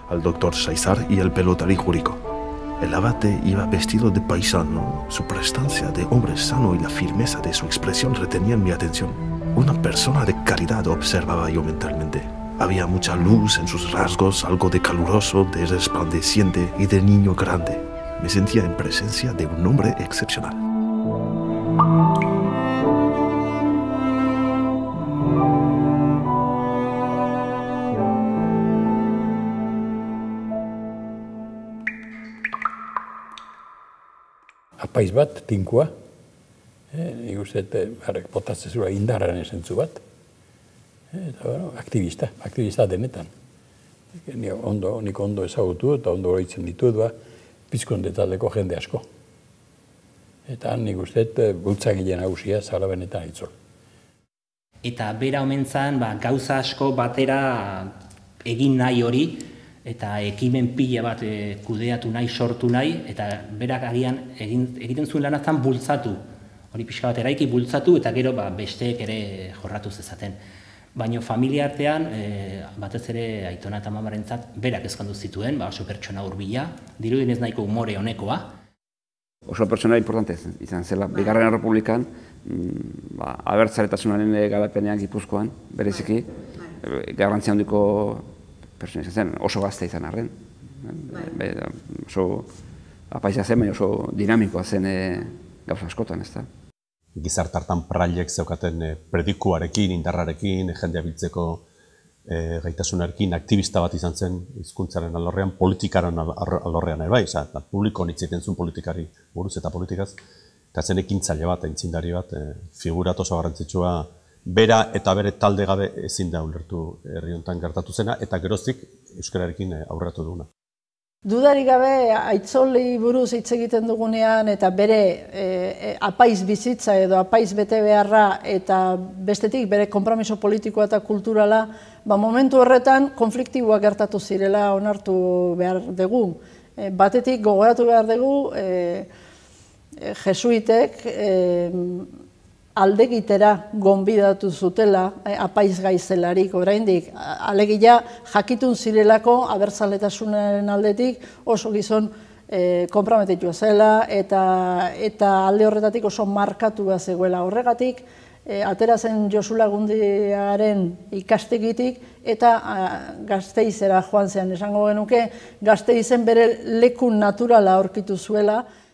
al doctor Saizar y el pelotari Jurico. El abate iba vestido de paisano, su prestancia de hombre sano y la firmeza de su expresión retenían mi atención. Una persona de calidad observaba yo mentalmente. Había mucha luz en sus rasgos, algo de caluroso, de resplandeciente y de niño grande. Me sentía en presencia de un hombre excepcional. Apaiz bat, tinkua, nik uste, botatzen zura indarraren esentzu bat. Eta, aktivista denetan. Nik ondo ezagutu eta ondo oroitzen ditut, Pizkonde taldeko jende asko. Eta nik uste, bultzagile nagusia zara benetan aitzol. Eta bera omen zen, gauza asko batera egin nahi hori, eta ekimen pila bat kudeatu nahi, sortu nahi, eta berak agian egiten zuen lanazan bultzatu. Hori pixka bat eraiki bultzatu, eta gero besteek ere jorratu zezaten. Baina familia artean, batez ere aitona eta mamarentzat, berak ezkondu zituen, oso pertsona hurbila, dirudinez nahiko umore honekoa. Oso pertsona importante izan zela, Bigarren Errepublikan, abertzaletasunaren garapenean Gipuzkoan, bereziki, garrantzia handiko pertsona izan zen, oso gazte izan arren. Oso apaiza zen, baina oso dinamikoa zen gauza askotan, ez da. Gizartartan prailek zeukaten predikuarekin, indarrarekin, jendea biltzeko gaitasunarekin, aktivista bat izan zen hizkuntzaren alorrean, politikaren alorrean ere bai, publiko hitz zuen politikari buruz eta politikaz, eta zen ekintzaile bat, aintzindari bat, figurat oso garrantzitsua, bera eta bere talde gabe ezin da ulertu herri honetan gertatu zena, eta geroztik euskararekin aurreratu duguna. Dudarik gabe, Aitzoli buruz hitz egiten dugunean eta bere apaiz bizitza edo apaiz bete beharra eta bestetik bere konpromiso politikoa eta kulturala, momentu horretan konfliktiboak gertatu zirela onartu behar dugu. Batetik gogoratu behar dugu, jesuitek aldegitera gonbidatu zutela apaiz gaizelarik oraindik. Alegia jakitun zirelako abertzaletasunaren aldetik oso gizon konprometitua zela eta alde horretatik oso markatua zegoela. Horregatik, atera zen Josu Lagundiaren ikastegitik eta Gasteizera joan zen. Esango genuke, Gasteizen bere leku naturala aurkitu zuela.